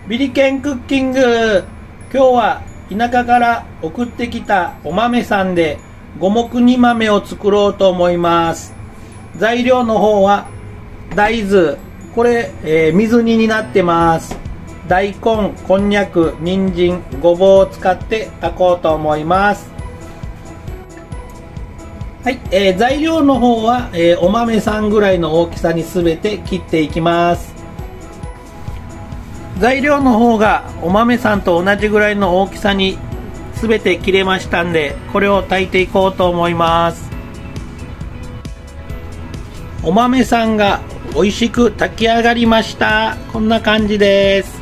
ビリケンクッキング。今日は田舎から送ってきたお豆さんで五目煮豆を作ろうと思います。材料の方は大豆、これ、水煮になってます。大根、こんにゃく、人参、ごぼうを使って炊こうと思います。はい、材料の方は、お豆さんぐらいの大きさにすべて切っていきます。材料の方がお豆さんと同じぐらいの大きさにすべて切れましたんで、これを炊いていこうと思います。お豆さんが美味しく炊き上がりました。こんな感じです。